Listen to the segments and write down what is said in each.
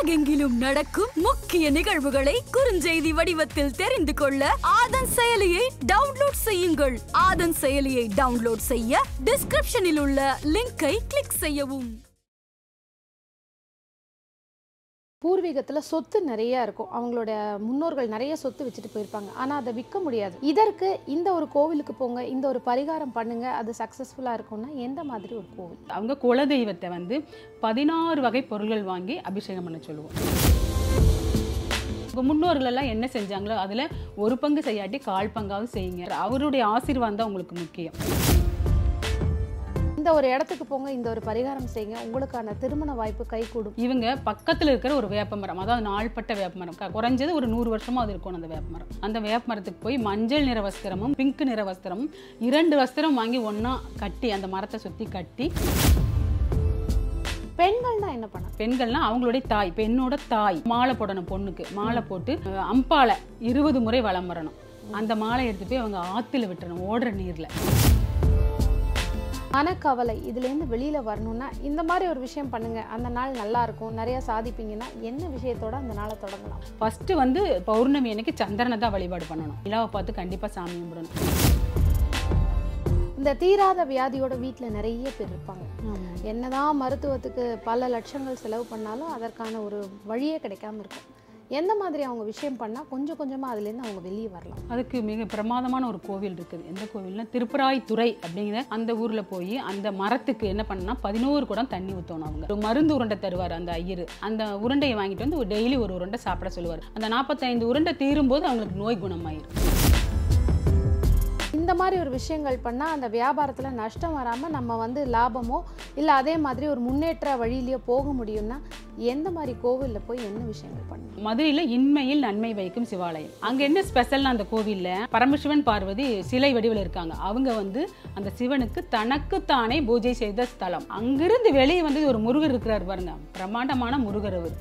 உலகெங்கிலும் நடக்கும் முக்கிய நிகழ்வுகளை குறுஞ்செய்தி வடிவத்தில் தெரிந்து கொள்ள ஆதன் செயலியை டவுன்லோட் செய்யுங்கள். ஆதன் செயலியை டவுன்லோட் செய்ய டிஸ்கிரிப்ஷனில் உள்ள லிங்கை கிளிக் செய்யவும். பூர்வீகத்தில் சொத்து நிறைய இருக்கும். அவங்களோட முன்னோர்கள் நிறைய சொத்து வச்சுட்டு போயிருப்பாங்க. ஆனால் அதை விற்க முடியாது. இதற்கு இந்த ஒரு கோவிலுக்கு போங்க, இந்த ஒரு பரிகாரம் பண்ணுங்க, அது சக்ஸஸ்ஃபுல்லாக இருக்கும்னா எந்த மாதிரி ஒரு கோவில்? அவங்க குலதெய்வத்தை 16 வகை பொருள்கள் வாங்கி அபிஷேகம் பண்ண சொல்லுவோம். உங்கள் முன்னோர்கள் எல்லாம் என்ன செஞ்சாங்களோ அதில் ஒரு பங்கு செய்யாட்டி 1/4 பங்காவது செய்யுங்க. அவருடைய ஆசீர்வாதம் தான் உங்களுக்கு முக்கியம். இந்த ஒரு இடத்துக்கு போங்க, இந்த ஒரு பரிகாரம் செய்யுங்க, உங்களுக்கான திருமண வாய்ப்பு கைகூடும். இவங்க பக்கத்தில் இருக்கிற ஒரு வேப்பமரம், அதாவது நாள்பட்ட வேப்பமரம், குறைஞ்சது ஒரு 100 வருஷமா அது இருக்கும் அந்த வேப்பமரம். அந்த வேப்பமரத்துக்கு போய் மஞ்சள் நிற வஸ்திரமும் பிங்க் நிற வஸ்திரமும் 2 வஸ்திரம் வாங்கி ஒன்றா கட்டி அந்த மரத்தை சுற்றி கட்டி. பெண்கள்னா என்ன பண்ண? பெண்கள்னா அவங்களுடைய தாய், பெண்ணோட தாய் மாலை போடணும். பொண்ணுக்கு மாலை போட்டு அம்பாலை 20 முறை வலம் வரணும். அந்த மாலை எடுத்து போய் அவங்க ஆற்றுல விட்டுறணும், ஓடுற நீரில். மனக்கவலை இதுலேருந்து வெளியில் வரணும்னா இந்த மாதிரி ஒரு விஷயம் பண்ணுங்க, அந்த நாள் நல்லா இருக்கும், நிறைய சாதிப்பீங்கன்னா என்ன விஷயத்தோட அந்த நாளை தொடங்கலாம்? ஃபஸ்ட்டு பௌர்ணமி அன்னைக்கு சந்திரனை தான் வழிபாடு பண்ணணும். நிலாவை பார்த்து கண்டிப்பாக சாமி கும்பிடணும். இந்த தீராத வியாதியோட வீட்டில் நிறைய பேர் இருப்பாங்க. என்னதான் மருத்துவத்துக்கு பல லட்சங்கள் செலவு பண்ணாலும் அதற்கான ஒரு வழியே கிடைக்காம இருக்கும். எந்த மாதிரி அவங்க விஷயம் பண்ணால் கொஞ்சம் கொஞ்சமாக அதுலேருந்து அவங்க வெளியே வரலாம்? அதுக்கு மிக பிரமாதமான ஒரு கோவில் இருக்குது. எந்த கோவில்னா திருப்பராய்த்துறை அப்படிங்கிற அந்த ஊரில் போய் அந்த மரத்துக்கு என்ன பண்ணா 11 குடம் தண்ணி ஊற்றணும். அவங்க ஒரு மருந்து உருண்டை தருவார் அந்த ஐயர். அந்த உருண்டையை வாங்கிட்டு வந்து டெய்லி ஒரு உருண்டை சாப்பிட சொல்லுவார். அந்த 45 உருண்டை தீரும்போது அவங்களுக்கு நோய் குணமாயிரும். இந்த மாதிரி ஒரு விஷயங்கள் பண்ணால் அந்த வியாபாரத்தில் நஷ்டம் வராமல் நம்ம லாபமோ இல்லை அதே மாதிரி ஒரு முன்னேற்ற வழியிலேயோ போக முடியும்னா எந்த மாதிரி கோவிலில் போய் என்ன விஷயங்கள் பண்ணணும்? மதுரையில் இன்மையில் நன்மை வைக்கும் சிவாலயம். அங்கே என்ன ஸ்பெஷல்னா அந்த கோவிலில் பரமசிவன் பார்வதி சிலை வடிவில் இருக்காங்க. அவங்க அந்த சிவனுக்கு தனக்குத்தானே பூஜை செய்த ஸ்தலம். அங்கிருந்து வெளியே ஒரு முருகர் இருக்கிறார் பாருங்க, பிரமாண்டமான முருகர் அவர்.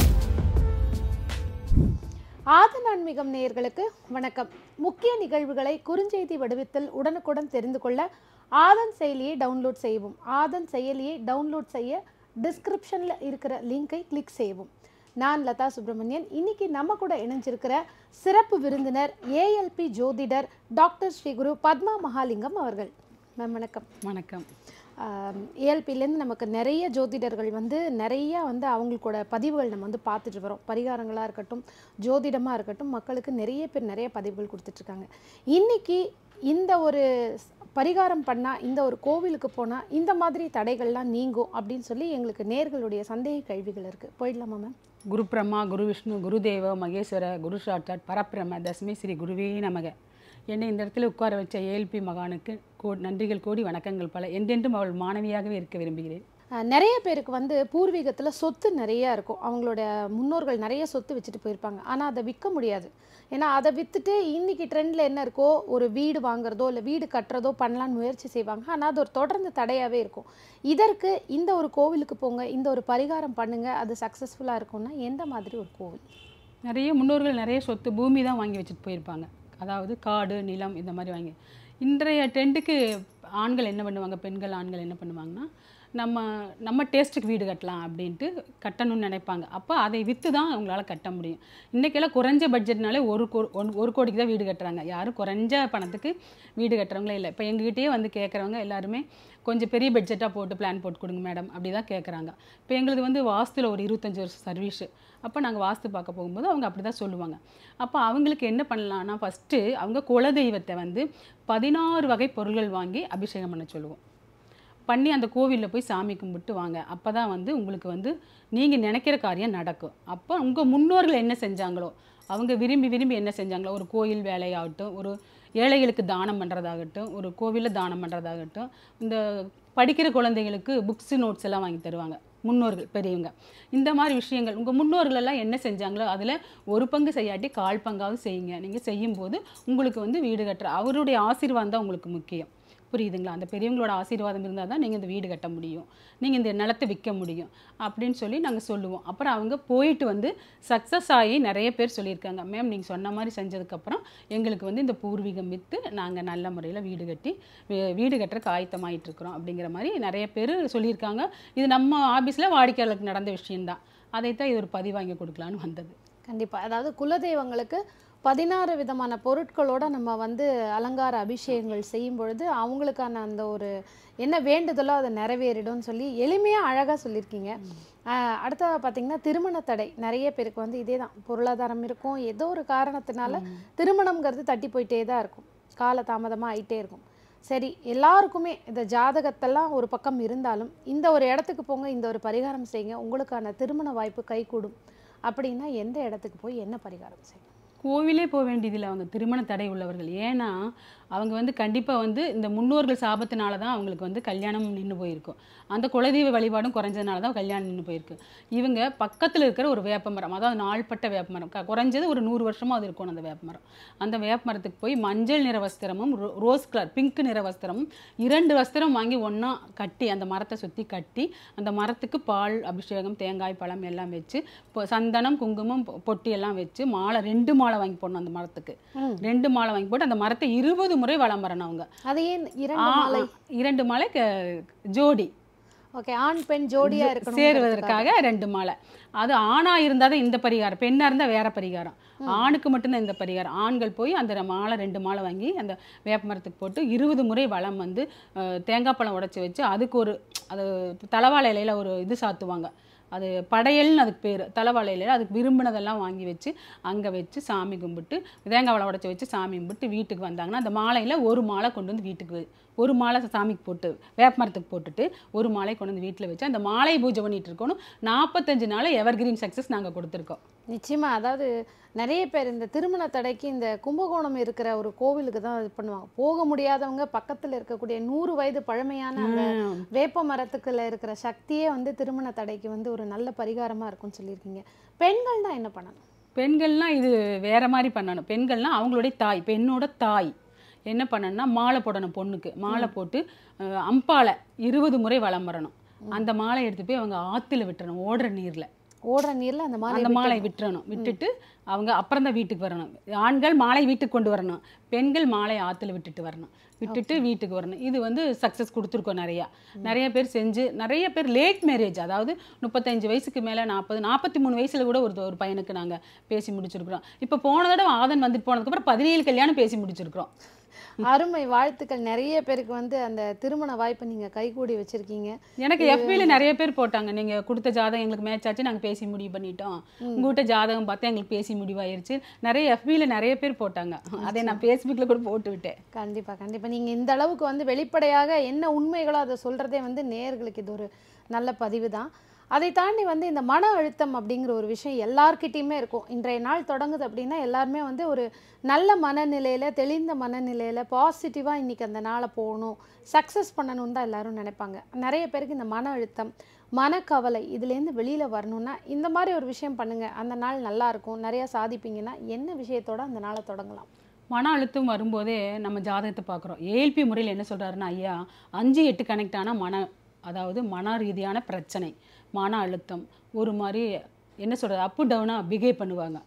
ஆதன் ஆன்மீகம் நேயர்களுக்கு வணக்கம். முக்கிய நிகழ்வுகளை குறுஞ்செய்தி வடிவத்தில் உடனுக்குடன் தெரிந்து கொள்ள ஆதன் செயலியை டவுன்லோட் செய்யவும். ஆதன் செயலியை டவுன்லோட் செய்ய டிஸ்கிரிப்ஷனில் இருக்கிற லிங்கை கிளிக் செய்யவும். நான் லதா சுப்ரமணியன். இன்னைக்கு நம்ம கூட இணைஞ்சிருக்கிற சிறப்பு விருந்தினர் ஏஎல்பி ஜோதிடர் டாக்டர் ஸ்ரீ குரு பத்மா மகாலிங்கம் அவர்கள். மேம் வணக்கம். வணக்கம். ஏஎல்பிலேருந்து நமக்கு நிறைய ஜோதிடர்கள் நிறைய அவங்களோட பதிவுகள் நம்ம பார்த்துட்டு வரோம். பரிகாரங்களாக இருக்கட்டும், ஜோதிடமாக இருக்கட்டும், மக்களுக்கு நிறைய பேர் நிறைய பதிவுகள் கொடுத்துட்ருக்காங்க. இன்றைக்கி இந்த ஒரு பரிகாரம் பண்ணால், இந்த ஒரு கோவிலுக்கு போனால் இந்த மாதிரி தடைகள்லாம் நீங்கும் அப்படின்னு சொல்லி எங்களுக்கு நேர்களுடைய சந்தேக கேள்விகள் இருக்குது. போயிடலாமா மேம்? குரு பிரம்மா, குரு விஷ்ணு, குருதேவ மகேஸ்வர, குரு சாட்சாத் பரபிரம தஸ்மை ஸ்ரீ குருவே நமக. என்னை இந்த இடத்துல உட்கார வச்ச ஏஎல்பி மகானுக்கு நன்றிகள் கோடி, வணக்கங்கள் பல. என்றென்றும் அவள் மாணவியாகவே இருக்க விரும்புகிறேன். நிறைய பேருக்கு பூர்வீகத்தில் சொத்து நிறையா இருக்கும். அவங்களோட முன்னோர்கள் நிறைய சொத்து வச்சுட்டு போயிருப்பாங்க. ஆனால் அதை விற்க முடியாது. ஏன்னா அதை விற்றுட்டு இன்றைக்கி ட்ரெண்டில் என்ன இருக்கோ ஒரு வீடு வாங்குறதோ இல்லை வீடு கட்டுறதோ பண்ணலான்னு முயற்சி செய்வாங்க. ஆனால் அது ஒரு தொடர்ந்து தடையாகவே இருக்கும். இதற்கு இந்த ஒரு கோவிலுக்கு போங்க, இந்த ஒரு பரிகாரம் பண்ணுங்கள், அது சக்ஸஸ்ஃபுல்லாக இருக்கும்னா எந்த மாதிரி ஒரு கோவில்? நிறைய முன்னோர்கள் நிறைய சொத்து பூமி தான் வாங்கி வச்சுட்டு போயிருப்பாங்க. அதாவது காடு, நிலம் இந்த மாதிரி வாங்கி. இன்றைய ட்ரெண்டுக்கு ஆண்கள் என்ன பண்ணுவாங்க, பெண்கள் ஆண்கள் என்ன பண்ணுவாங்கன்னா, நம்ம டேஸ்ட்டுக்கு வீடு கட்டலாம் அப்படின்ட்டு கட்டணும்னு நினைப்பாங்க. அப்போ அதை விற்று தான் அவங்களால கட்ட முடியும். இன்றைக்கெல்லாம் குறைஞ்ச பட்ஜெட்னாலே ஒரு கோடிக்கு தான் வீடு கட்டுறாங்க. யாரும் குறைஞ்ச பணத்துக்கு வீடு கட்டுறவங்களே இல்லை. இப்போ எங்ககிட்டயே கேட்குறவங்க எல்லாருமே கொஞ்சம் பெரிய பட்ஜெட்டாக போட்டு பிளான் போட்டு கொடுங்க மேடம் அப்படி தான் கேட்குறாங்க. இப்போ எங்களுக்கு வாஸ்துவில் ஒரு 25 வருஷம் சர்வீஸு. அப்போ நாங்கள் வாஸ்து பார்க்க போகும்போது அவங்க அப்படி தான் சொல்லுவாங்க. அப்போ அவங்களுக்கு என்ன பண்ணலான்னா, ஃபஸ்ட்டு அவங்க குலதெய்வத்தை 16 வகை பொருள்கள் வாங்கி அபிஷேகம் பண்ண சொல்லுவோம். பண்ணி அந்த கோவிலில் போய் சாமி கும்பிட்டு வாங்க. அப்போ தான் உங்களுக்கு நீங்கள் நினைக்கிற காரியம் நடக்கும். அப்போ உங்கள் முன்னோர்கள் என்ன செஞ்சாங்களோ, அவங்க விரும்பி என்ன செஞ்சாங்களோ, ஒரு கோயில் வேலையாகட்டும், ஒரு ஏழைகளுக்கு தானம் பண்ணுறதாகட்டும், ஒரு கோவிலில் தானம் பண்ணுறதாகட்டும், இந்த படிக்கிற குழந்தைகளுக்கு புக்ஸு நோட்ஸ் எல்லாம் வாங்கி தருவாங்க முன்னோர்கள் பெரியவங்க. இந்த மாதிரி விஷயங்கள் உங்கள் முன்னோர்கள் எல்லாம் என்ன செஞ்சாங்களோ அதில் ஒரு பங்கு செய்யாட்டி 1/4 பங்காவது செய்யுங்க. நீங்கள் செய்யும்போது உங்களுக்கு வீடு கட்டுற அவருடைய ஆசீர்வாதம் தான் உங்களுக்கு முக்கியம். புரியுதுங்களா? அந்த பெரியவங்களோட ஆசீர்வாதம் இருந்தால் தான் நீங்கள் இந்த வீடு கட்ட முடியும், நீங்கள் இந்த நிலத்தை விற்க முடியும் அப்படின்னு சொல்லி நாங்கள் சொல்லுவோம். அப்புறம் அவங்க போயிட்டு சக்ஸஸ் ஆகி நிறைய பேர் சொல்லியிருக்காங்க, மேம் நீங்கள் சொன்ன மாதிரி செஞ்சதுக்கப்புறம் எங்களுக்கு இந்த பூர்வீகம் விற்று நாங்கள் நல்ல முறையில் வீடு கட்டி வீடு கட்டுறக்கு ஆயத்தமாயிட்டு இருக்கிறோம் அப்படிங்கிற மாதிரி நிறைய பேர் சொல்லியிருக்காங்க. இது நம்ம ஆஃபீஸில் வாடிக்கையாளருக்கு நடந்த விஷயந்தான். அதைத்தான் இது ஒரு பதிவாங்கி கொடுக்கலான்னு வந்தது. கண்டிப்பா. அதாவது குலதெய்வங்களுக்கு 16 விதமான பொருட்களோட நம்ம வந்து அலங்கார அபிஷேகங்கள் செய்யும் பொழுது அவங்களுக்கான அந்த ஒரு என்ன வேண்டுதலோ அதை நிறைவேறிடும்னு சொல்லி எளிமையா அழகா சொல்லியிருக்கீங்க. அடுத்ததாக பார்த்தீங்கன்னா திருமண தடை நிறைய பேருக்கு வந்து இதே தான், பொருளாதாரம் இருக்கும், ஏதோ ஒரு காரணத்தினால திருமணம்ங்கிறது தட்டி போயிட்டே தான் இருக்கும், கால தாமதமாக ஆயிட்டே இருக்கும். சரி, எல்லாருக்குமே இந்த ஜாதகத்தெல்லாம் ஒரு பக்கம் இருந்தாலும் இந்த ஒரு இடத்துக்கு போங்க, இந்த ஒரு பரிகாரம் செய்யுங்க, உங்களுக்கான திருமண வாய்ப்பு கைகூடும் அப்படின்னா எந்த இடத்துக்கு போய் என்ன பரிகாரம் செய்யணும்? கோவிலே போக வேண்டியதில்லை அவங்க திருமண தடை உள்ளவர்கள். ஏன்னா அவங்க வந்து கண்டிப்பாக வந்து இந்த முன்னோர்கள் சாபத்தினால தான் அவங்களுக்கு வந்து கல்யாணம் நின்று போயிருக்கும். அந்த குலதெய்வ வழிபாடும் குறைஞ்சதுனால தான் கல்யாணம் நின்று போயிருக்கு. இவங்க பக்கத்தில் இருக்கிற ஒரு வேப்பமரம், அதாவது நாள்பட்ட வேப்பமரம், குறைஞ்சது ஒரு 100 வருஷமாக அது இருக்கும் அந்த வேப்பமரம். அந்த வேப்பமரத்துக்கு போய் மஞ்சள் நிற வஸ்திரமும் ரோஸ் கலர் பிங்க் நிற வஸ்திரமும் 2 வஸ்திரம் வாங்கி ஒன்றா கட்டி அந்த மரத்தை சுற்றி கட்டி அந்த மரத்துக்கு பால் அபிஷேகம் தேங்காய் பழம் எல்லாம் வச்சு சந்தனம் குங்குமம் பொட்டி எல்லாம் வச்சு மாலை 2 மாலை வாங்கி போடணும். அந்த மரத்துக்கு 2 மாலை வாங்கி போட்டு அந்த மரத்தை 20 முறை வலம் வரணும் அவங்க. அது ஏன் 2 மாலை ஜோடி, ஓகே, ஆண் பெண் ஜோடியா இருக்கணும் சேருவதற்காக 2 மாலை. அது ஆணா இருந்தால் தான் இந்த பரிகாரம், பெண்ணா இருந்தால் வேற பரிகாரம். ஆணுக்கு மட்டும்தான் இந்த பரிகாரம். ஆண்கள் போய் அந்த மாலை 2 மாலை வாங்கி அந்த வேப்ப மரத்துக்கு போட்டு 20 முறை வலம் வந்து தேங்காய் பழம் உடைச்சி வச்சு அதுக்கு ஒரு அது தலவாழை இலையில ஒரு இது சாத்துவாங்க, அது படையல்னு அதுக்கு பேர். தலவாழை இலையில அதுக்கு விரும்பினதெல்லாம் வாங்கி வச்சு அங்கே வச்சு சாமி கும்பிட்டு தேங்காய் பழம் உடைச்சி வச்சு சாமி கும்பிட்டு வீட்டுக்கு வந்தாங்கன்னா அந்த மாலையில் ஒரு மாலை கொண்டு வந்து வீட்டுக்கு, ஒரு மாலை சாமிக்கு போட்டு வேப்ப மரத்துக்கு போட்டுட்டு ஒரு மாலை கொண்டு வந்து வீட்டில் வச்சு அந்த மாலை பூஜை பண்ணிட்டு இருக்கணும். 45 நாள் எவர்கிரீன் சக்ஸஸ் நாங்கள் கொடுத்துருக்கோம். நிச்சயமா. அதாவது நிறைய பேர் இந்த திருமண தடைக்கு இந்த கும்பகோணம் இருக்கிற ஒரு கோவிலுக்கு தான் இது பண்ணுவாங்க. போக முடியாதவங்க பக்கத்தில் இருக்கக்கூடிய 100 வயது பழமையான அந்த வேப்ப மரத்துக்குள்ள இருக்கிற சக்தியே வந்து திருமண தடைக்கு வந்து ஒரு நல்ல பரிகாரமா இருக்கும்னு சொல்லியிருக்கீங்க. பெண்கள்னா என்ன பண்ணணும்? பெண்கள்லாம் இது வேற மாதிரி பண்ணணும். பெண்கள்லாம் அவங்களுடைய தாய், பெண்ணோட தாய் என்ன பண்ணணும்னா மாலை போடணும். பொண்ணுக்கு மாலை போட்டு அம்பாலை 20 முறை வலம் வரணும். அந்த மாலை எடுத்து போய் அவங்க ஆற்றுல விட்டுறணும். ஓடுற நீரில் அந்த மாலை விட்டுறணும். விட்டுட்டு அவங்க அப்புறம் தான் வீட்டுக்கு வரணும். ஆண்கள் மாலை வீட்டுக்கு கொண்டு வரணும், பெண்கள் மாலை ஆற்றுல விட்டுட்டு வரணும். விட்டுட்டு வீட்டுக்கு வரணும். இது வந்து சக்ஸஸ் கொடுத்துருக்கோம். நிறைய பேர் செஞ்சு, நிறைய பேர் லேட் மேரேஜ், அதாவது 35 வயசுக்கு மேலே 40 43 வயசில் கூட ஒரு பையனுக்கு நாங்கள் பேசி முடிச்சிருக்கிறோம். இப்போ போன தடவை ஆதன் வந்துட்டு போனதுக்கப்புறம் 17 கல்யாணம் பேசி முடிச்சிருக்கிறோம். அருமை, வாழ்த்துக்கள். நிறைய பேருக்கு வந்து அந்த திருமண வாய்ப்பை நீங்க கைகூடி வச்சிருக்கீங்க. எனக்கு FBல நிறைய பேர் போட்டாங்க, நீங்க கொடுத்த ஜாதகம் எங்களுக்கு மேட்ச் ஆச்சு, நாங்க பேசி முடிவு பண்ணிட்டோம், உங்ககிட்ட ஜாதகம் பார்த்தா எங்களுக்கு பேசி முடிவாயிருச்சு. நிறைய FBல நிறைய பேர் போட்டாங்க. அதை நான் Facebookல கூட போட்டு விட்டேன். கண்டிப்பா கண்டிப்பா. நீங்க இந்த அளவுக்கு வந்து வெளிப்படையாக என்ன உண்மைகளோ அதை சொல்றதே வந்து நேயர்களுக்கு இது ஒரு நல்ல பதிவு தான். அதை தாண்டி வந்து இந்த மன அழுத்தம் அப்படிங்கிற ஒரு விஷயம் எல்லார்கிட்டையுமே இருக்கும். இன்றைய நாள் தொடங்குது அப்படின்னா எல்லாருமே வந்து ஒரு நல்ல மனநிலையில், தெளிந்த மனநிலையில் பாசிட்டிவாக இன்றைக்கி அந்த நாளை போகணும், சக்ஸஸ் பண்ணணும்னு தான் எல்லோரும் நினைப்பாங்க. நிறைய பேருக்கு இந்த மன அழுத்தம், மனக்கவலை இதுலேருந்து வெளியில் வரணுன்னா இந்த மாதிரி ஒரு விஷயம் பண்ணுங்கள், அந்த நாள் நல்லாயிருக்கும், நிறையா சாதிப்பீங்கன்னா என்ன விஷயத்தோட அந்த நாளை தொடங்கலாம்? மன அழுத்தம் வரும்போதே நம்ம ஜாதகத்தை பார்க்குறோம். ALP முறையில் என்ன சொல்கிறாருன்னா, ஐயா 5-8 கனெக்ட் ஆனால் அதாவது மன ரீதியான பிரச்சனை, மன அழுத்தம், ஒரு மாதிரி என்ன சொல்கிறது அப்பு டவுனாக பிஹேவ் பண்ணுவாங்க.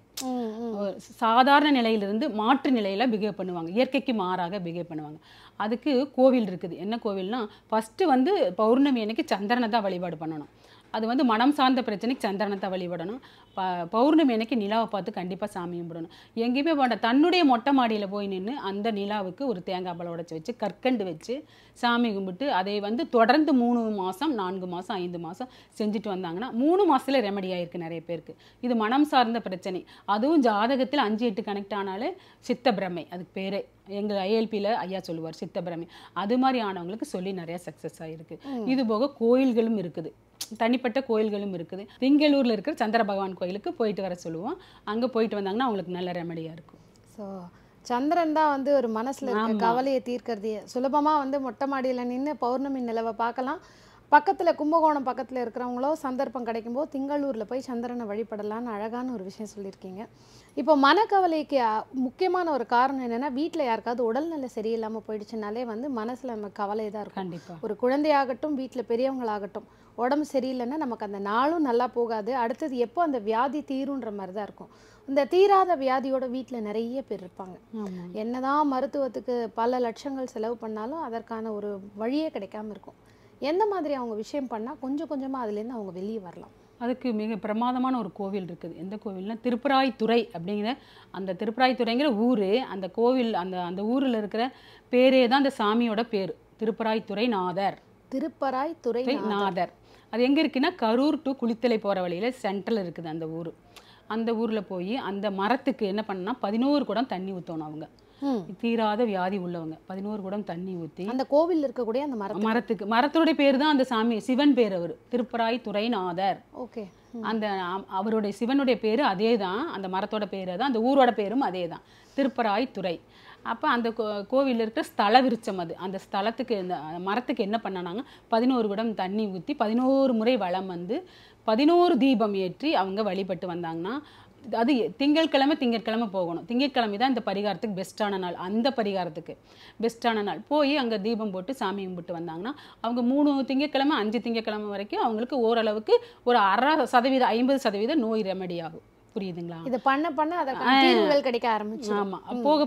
சாதாரண நிலையிலிருந்து மாற்று நிலையில் பிஹேவ் பண்ணுவாங்க, இயற்கைக்கு மாறாக பிஹேவ் பண்ணுவாங்க. அதுக்கு கோவில் இருக்குது. என்ன கோவில்னா, ஃபஸ்ட்டு வந்து பௌர்ணமி அன்னைக்கு சந்திரனை தான் வழிபாடு பண்ணணும். அது வந்து மனம் சார்ந்த பிரச்சனைக்கு சந்திரனத்தை வழிபடணும். பௌர்ணமி அன்னைக்கு நிலாவை பார்த்து கண்டிப்பாக சாமி கும்பிடணும். எங்கேயுமே வேண்டாம், தன்னுடைய மொட்டை மாடியில் போய் நின்று அந்த நிலாவுக்கு ஒரு தேங்காய் பழம் உடைச்சி வச்சு கற்கண்டு வச்சு சாமி கும்பிட்டு அதை வந்து தொடர்ந்து 3 மாதம் 4 மாதம் 5 மாதம் செஞ்சுட்டு வந்தாங்கன்னா 3 மாதத்தில் ரெமடி ஆகிருக்கு நிறைய பேருக்கு. இது மனம் சார்ந்த பிரச்சனை. அதுவும் ஜாதகத்தில் 5-8 கனெக்ட் ஆனாலே சித்த பிரமை, அதுக்கு பேரே எங்கள் ILPல ஐயா சொல்லுவார் சித்த பிரமை. அது மாதிரி ஆனவங்களுக்கு சொல்லி நிறைய சக்ஸஸ் ஆகிருக்கு. இது போக கோயில்களும் இருக்குது, தனிப்பட்ட கோயில்களும் இருக்குது. திங்களூரில் இருக்கிற சந்திர பகவான் கோயிலுக்கு போயிட்டு வர சொல்லுவோம். அங்கே போயிட்டு வந்தாங்கன்னா அவங்களுக்கு நல்ல ரெமடியாக இருக்கும். ஸோ சந்திரன் தான் வந்து ஒரு மனசில் இருக்க கவலையை தீர்க்கறதே. சுலபமாக வந்து மொட்டை மாடியில் நின்று பௌர்ணமி நிலவை பார்க்கலாம். பக்கத்தில் கும்பகோணம் பக்கத்தில் இருக்கிறவங்களோ சந்தர்ப்பம் கிடைக்கும்போது திங்களூரில் போய் சந்திரனை வழிபடலான்னு அழகான ஒரு விஷயம் சொல்லியிருக்கீங்க. இப்போ மனக்கவலைக்கு முக்கியமான ஒரு காரணம் என்னென்னா, வீட்டில் யாருக்காவது உடல்நிலை சரியில்லாமல் போயிடுச்சுனாலே வந்து மனசில் நம்ம கவலை தான் இருக்கும். கண்டிப்பாக ஒரு குழந்தையாகட்டும் வீட்டில் பெரியவங்களாகட்டும் உடம்பு சரியில்லைன்னா நமக்கு அந்த நாளும் நல்லா போகாது. அடுத்தது எப்போ அந்த வியாதி தீருன்ற மாதிரி தான் இருக்கும். இந்த தீராத வியாதியோட வீட்டில் நிறைய பேர் இருப்பாங்க. என்னதான் மருத்துவத்துக்கு பல லட்சங்கள் செலவு பண்ணாலும் அதற்கான ஒரு வழியே கிடைக்காம இருக்கும். எந்த மாதிரி அவங்க விஷயம் பண்ணால் கொஞ்சம் கொஞ்சமாக அதுலேருந்து அவங்க வெளியே வரலாம்? அதுக்கு மிக பிரமாதமான ஒரு கோவில் இருக்குது. எந்த கோவில்னா திருப்பராய்த்துறை அப்படிங்கிற அந்த திருப்பராய்த்துறைங்கிற ஊர். அந்த கோவில் அந்த ஊரில் இருக்கிற பேரே தான் அந்த சாமியோட பேர், திருப்பராய்த்துறை நாதர். திருப்பராய்த்துறை நாதர். அது எங்கே இருக்குன்னா கரூர் டு குளித்தலை போகிற வழியில் சென்ட்ரல் இருக்குது அந்த ஊர். அந்த ஊரில் போய் அந்த மரத்துக்கு என்ன பண்ணா 11 குடம் தண்ணி ஊற்றணும். அவங்க தீராத வியாதி உள்ளவங்க 11 குடம் தண்ணி ஊற்றி அந்த கோவில் இருக்கக்கூடிய அந்த மரத்துக்கு, மரத்தோட பேர் தான் அந்த சாமி, சிவன் பேர். அவர் திருப்பராய்த்துறை நாதர். ஓகே. அந்த அவருடைய சிவனுடைய பேர் அதே தான், அந்த மரத்தோட பேர் தான், அந்த ஊரோட பேரும் அதே தான், திருப்பராய்த்துறை. அப்போ அந்த கோவிலில் இருக்கிற ஸ்தல விருட்சம் அது. அந்த ஸ்தலத்துக்கு இந்த மரத்துக்கு என்ன பண்ணாங்க, 11 குடம் தண்ணி ஊற்றி 11 முறை வலம் வந்து 11 தீபம் ஏற்றி அவங்க வழிபட்டு வந்தாங்கன்னா, அது திங்கட்கிழமை போகணும். திங்கட்கிழமை தான் இந்த பரிகாரத்துக்கு பெஸ்ட்டான நாள். அந்த பரிகாரத்துக்கு பெஸ்ட்டான நாள் போய் அங்கே தீபம் போட்டு சாமி கும்பிட்டு வந்தாங்கன்னா அவங்க 3 திங்கட்கிழமை 5 திங்கட்கிழமை வரைக்கும் அவங்களுக்கு ஓரளவுக்கு ஒரு 60% 50% நோய் ரெமெடி ஆகும். புரியுதுங்களா? இது பண்ண அதற்கான தீர்வுகள் கிடைக்க ஆரம்பிச்சு. ஆமாம், போக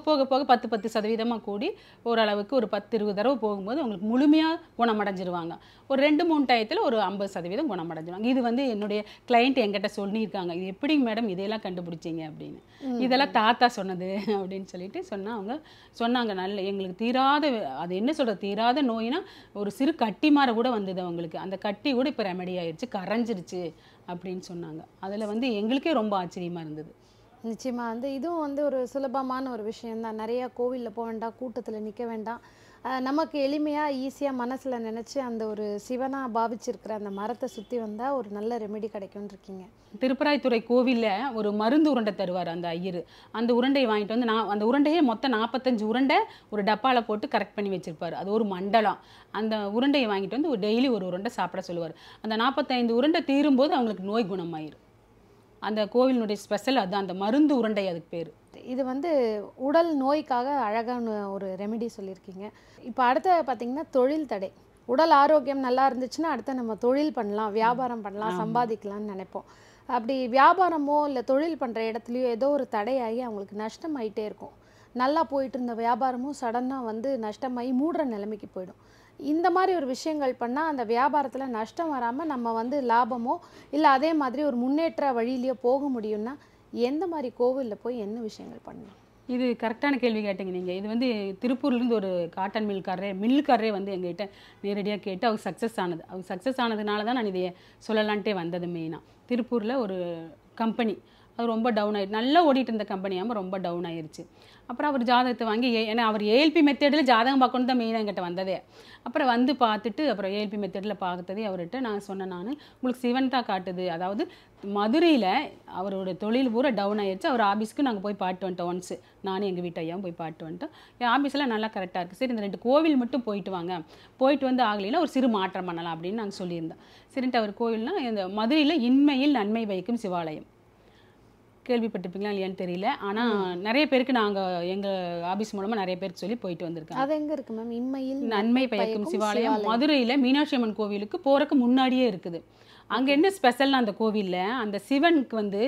10% கூடி ஓரளவுக்கு ஒரு 10-20 தடவை போகும்போது உங்களுக்கு முழுமையாக குணமடைஞ்சிருவாங்க. ஒரு 2-3 டயத்தில் ஒரு 50% குணமடைஞ்சிருவாங்க. இது வந்து என்னுடைய கிளைண்ட் என்கிட்ட சொல்லியிருக்காங்க. இது எப்படிங்க மேடம் இதையெல்லாம் கண்டுபிடிச்சிங்க அப்படின்னு. இதெல்லாம் தாத்தா சொன்னது அப்படின்னு சொல்லிட்டு அவங்க சொன்னாங்க. நல்ல எங்களுக்கு தீராத, அது என்ன சொல்கிறது, தீராத நோயினா ஒரு சிறு கட்டி மாற கூட வந்தது அவங்களுக்கு. அந்த கட்டி கூட இப்போ ரெமெடி ஆயிடுச்சு, கரைஞ்சிருச்சு அப்படின்னு சொன்னாங்க. அதில் வந்து எங்களுக்கே ரொம்ப ஆச்சரியமாக இருந்தது. நிச்சயமா வந்து இதுவும் வந்து ஒரு சுலபமான ஒரு விஷயம்தான். நிறையா கோவிலில் போக வேண்டாம், கூட்டத்தில் நிற்க வேண்டாம். நமக்கு எளிமையாக ஈஸியாக மனசில் நினச்சி அந்த ஒரு சிவனாக பாவிச்சிருக்கிற அந்த மரத்தை சுற்றி வந்தால் ஒரு நல்ல ரெமெடி கிடைக்கும்னு இருக்கீங்க. திருப்பராய்த்துறை கோவிலில் ஒரு மருந்து உருண்டை தருவார் அந்த ஐயர். அந்த உருண்டையை வாங்கிட்டு வந்து அந்த உருண்டையே மொத்தம் 45 உருண்டை ஒரு டப்பாவில் போட்டு கரெக்ட் பண்ணி வச்சுருப்பார். அது ஒரு மண்டலம். அந்த உருண்டையை வாங்கிட்டு வந்து டெய்லி ஒரு உருண்டை சாப்பிட சொல்லுவார். அந்த 45 உருண்டை தீரும்போது அவங்களுக்கு நோய் குணமாயிரும். அந்த கோவிலினுடைய ஸ்பெஷல் அதுதான், அந்த மருந்து உருண்டை அதுக்கு பேர். இது வந்து உடல் நோய்க்காக அழகான ஒரு ரெமெடி சொல்லியிருக்கீங்க. இப்போ அடுத்த பார்த்திங்கன்னா தொழில் தடை. உடல் ஆரோக்கியம் நல்லா இருந்துச்சுன்னா அடுத்த நம்ம தொழில் பண்ணலாம், வியாபாரம் பண்ணலாம், சம்பாதிக்கலாம்னு நினைப்போம். அப்படி வியாபாரமோ இல்லை தொழில் பண்ணுற இடத்துலையோ ஏதோ ஒரு தடையாகி அவங்களுக்கு நஷ்டமாயிட்டே இருக்கும். நல்லா போயிட்டு இருந்த வியாபாரமும் சடனாக வந்து நஷ்டமாகி மூடுற நிலைமைக்கு போயிடும். இந்த மாதிரி ஒரு விஷயங்கள் பண்ணால் அந்த வியாபாரத்தில் நஷ்டம் வராமல் நம்ம வந்து லாபமோ இல்லை அதே மாதிரி ஒரு முன்னேற்ற வழியிலையோ போக முடியும்னா எந்த மாதிரி கோவிலில் போய் என்ன விஷயங்கள் பண்ணலாம்? இது கரெக்டான கேள்வி கேட்டீங்க நீங்கள். இது வந்து திருப்பூர்லேருந்து ஒரு காட்டன் மில்லுக்காரரே வந்து எங்ககிட்ட நேரடியாக கேட்டு அவர் சக்ஸஸ் ஆனது. அவர் சக்ஸஸ் ஆனதுனால தான் நான் இதை சொல்லலான்ட்டே வந்தது. மெயினாக திருப்பூரில் ஒரு கம்பெனி அது ரொம்ப டவுன் ஆகிடுச்சு. நல்லா ஓடிட்டு இருந்த கம்பெனியாமல் ரொம்ப டவுன் ஆயிடுச்சு. அப்புறம் அவர் ஜாதகத்தை வாங்கி, ஏன்னா அவர் ஏஎல்பி மெத்தடில் ஜாதகம் பார்க்கணும் தான் மெயினாக என்கிட்ட வந்ததே. அப்புறம் வந்து பார்த்துட்டு அப்புறம் ஏஎல்பி மெத்தடில் பார்த்ததே அவர்கிட்ட நான் சொன்னேன், நான் உங்களுக்கு சிவன் தான் காட்டுது. அதாவது மதுரையில் அவரோட தொழில் பூரா டவுன் ஆயிடுச்சு. அவர் ஆஃபீஸ்க்கு நாங்கள் போய் பாட்டு வந்துட்டோம். ஒன்ஸு நானும் எங்கள் வீட்டு ஐயாவும் போய் பாட்டு வந்துட்டோம். என் ஆஃபீஸில் நல்லா கரெக்டாக இருக்குது. சரி, இந்த 2 கோவில் மட்டும் போயிட்டு வாங்க, போயிட்டு வந்து ஆகலைன்னா ஒரு சிறு மாற்றம் பண்ணலாம் அப்படின்னு நாங்கள் சொல்லியிருந்தோம். சரின்ட்டு அவர் கோவில்னால் இந்த மதுரையில் இன்மையில் நன்மை வைக்கும் சிவாலயம் கேள்விப்பட்டிருப்பீங்களா இல்லையான்னு தெரியல. ஆனால் நிறைய பேருக்கு நாங்கள் எங்கள் ஆஃபீஸ் மூலமாக நிறைய பேருக்கு சொல்லி போயிட்டு வந்திருக்காங்க. அது எங்கே இருக்குது மேம்? இன்மையில் நன்மை பயக்கும் சிவாலயம் மதுரையில் மீனாட்சி அம்மன் கோவிலுக்கு போகிறக்கு முன்னாடியே இருக்குது. அங்கே என்ன ஸ்பெஷல்னா அந்த கோவிலில் அந்த சிவனுக்கு வந்து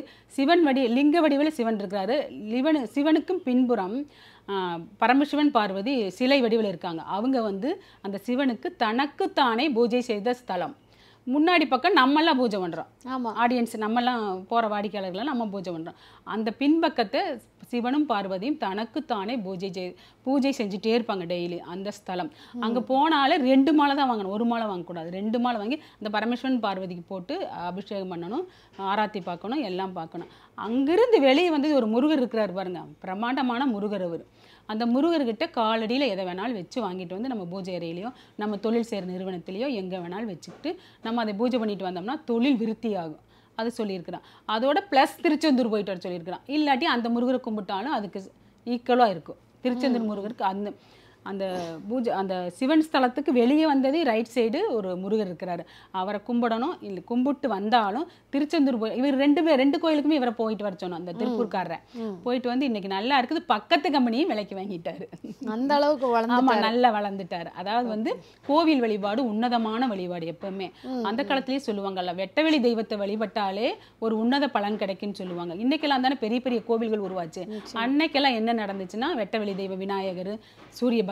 லிங்க வடிவில் சிவன் இருக்கிறாரு. சிவனுக்கும் பின்புறம் பரமசிவன் பார்வதி சிலை வடிவில் இருக்காங்க. அவங்க வந்து அந்த சிவனுக்கு தனக்குத்தானே பூஜை செய்த ஸ்தலம். முன்னாடி பக்கம் நம்மெல்லாம் பூஜை பண்ணுறோம். ஆமாம், ஆடியன்ஸ் நம்மெல்லாம் போகிற வாடிக்கையாளர்கள்லாம் நம்ம பூஜை பண்ணுறோம். அந்த பின்பக்கத்தை சிவனும் பார்வதியும் தனக்குத்தானே பூஜை செஞ்சுட்டே இருப்பாங்க டெய்லி. அந்த ஸ்தலம் அங்கே போனாலே 2 மாலை தான் வாங்கணும், 1 மாலை வாங்கக்கூடாது. 2 மாலை வாங்கி அந்த பரமேஸ்வரன் பார்வதிக்கு போட்டு அபிஷேகம் பண்ணணும், ஆராத்தி பார்க்கணும், எல்லாம் பார்க்கணும். அங்கிருந்து வெளியே வந்து ஒரு முருகர் இருக்கிறார் பாருங்க, பிரம்மாண்டமான முருகர். அவர் அந்த முருகர்கிட்ட காலடியில் எதை வேணாலும் வச்சு வாங்கிட்டு வந்து நம்ம பூஜை அறையிலையோ நம்ம தொழில் செய்கிற நிறுவனத்திலையோ எங்கே வேணாலும் வச்சுக்கிட்டு நம்ம அதை பூஜை பண்ணிட்டு வந்தோம்னா தொழில் விருத்தி ஆகும். அது சொல்லியிருக்கிறான். அதோட ப்ளஸ் திருச்செந்தூர் போயிட்டு வர சொல்லியிருக்கிறான். இல்லாட்டி அந்த முருகரை கும்பிட்டாலும் அதுக்கு ஈக்குவலாக இருக்கும். திருச்செந்தூர் முருகருக்கு அந்த பூஜை அந்த சிவன் ஸ்தலத்துக்கு வெளியே வந்ததே ரைட் சைடு ஒரு முருகர் இருக்கிறாரு. அவரை கும்பிடணும். இல்லை கும்பிட்டு வந்தாலும் திருச்செந்தூர் இவர் 2 கோயிலுக்குமே இவரை போயிட்டு வர சொன்னோம். அந்த திருப்பூர்காரரை போயிட்டு வந்து இன்னைக்கு நல்லா இருக்குது, பக்கத்து கம்பெனியும் விலைக்கு வாங்கிட்டாரு. அந்த அளவுக்கு ஆமாம், நல்லா வளர்ந்துட்டாரு. அதாவது வந்து கோவில் வழிபாடு உன்னதமான வழிபாடு. எப்பவுமே அந்த காலத்திலேயே சொல்லுவாங்கல்ல, வெட்டவெளி தெய்வத்தை வழிபட்டாலே ஒரு உன்னத பலன் கிடைக்குன்னு சொல்லுவாங்க. இன்னைக்கெல்லாம் தானே பெரிய பெரிய கோவில்கள் உருவாச்சு. அன்னைக்கெல்லாம் என்ன நடந்துச்சுன்னா வெட்டவெளி தெய்வ விநாயகர், சூரிய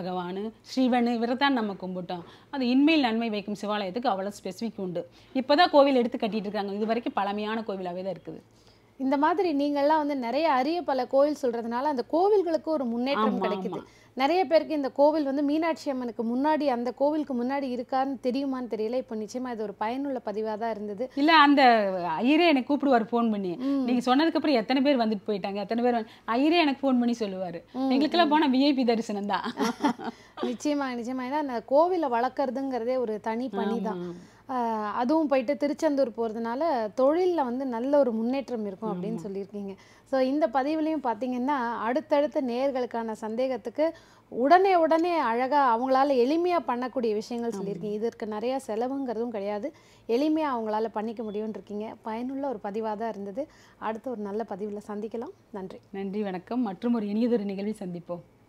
பகவான், சிவன் இவரை தான் நம்ம கும்பிட்டோம். அது இன்மையில் நன்மை வைக்கும் சிவாலயத்துக்கு அவ்வளோ ஸ்பெசிஃபிக் உண்டு. இப்போ தான் கோவில் எடுத்து கட்டிட்டு இருக்காங்க. இது வரைக்கும் பழமையான கோவிலாகவே தான் இருக்குது. இந்த மாதிரி நீங்கள்லாம் வந்து நிறைய அரிய பல கோவில் சொல்றதுனால அந்த கோவில்களுக்கு ஒரு முன்னேற்றம் கிடைக்குது. நிறைய பேருக்கு இந்த கோவில் வந்து மீனாட்சி அம்மனுக்கு முன்னாடி அந்த கோவிலுக்கு முன்னாடி இருக்கான்னு தெரியுமான்னு தெரியல. இப்போ நிச்சயமா இது ஒரு பயனுள்ள பதிவாக தான் இருந்தது. இல்லை, அந்த ஐயரே எனக்கு கூப்பிடுவார் ஃபோன் பண்ணி. நீங்கள் சொன்னதுக்கப்புறம் எத்தனை பேர் வந்துட்டு போயிட்டாங்க, எத்தனை பேர் ஐயரே எனக்கு ஃபோன் பண்ணி சொல்லுவார். எங்களுக்கெல்லாம் போனால் விஐபி தரிசனம் தான். நிச்சயமா நிச்சயமா. ஏன்னா அந்த கோவிலை வளர்க்குறதுங்கிறதே ஒரு தனி பணி தான். அதுவும் போயிட்டு திருச்செந்தூர் போகிறதுனால தொழிலில் வந்து நல்ல ஒரு முன்னேற்றம் இருக்கும் அப்படின்னு சொல்லியிருக்கீங்க. ஸோ இந்த பதிவுலையும் பார்த்தீங்கன்னா அடுத்தடுத்த நேயர்களுக்கான சந்தேகத்துக்கு உடனே உடனே அழகாக அவங்களால எளிமையாக பண்ணக்கூடிய விஷயங்கள் சொல்லியிருக்கீங்க. இதற்கு நிறையா செலவுங்கிறதும் கிடையாது, எளிமையாக அவங்களால பண்ணிக்க முடியும்னு இருக்கீங்க. பயனுள்ள ஒரு பதிவாக தான் இருந்தது. அடுத்த ஒரு நல்ல பதிவில் சந்திக்கலாம். நன்றி. நன்றி, வணக்கம். மற்றும் ஒரு இனியதொரு நிகழ்வில் சந்திப்போம்.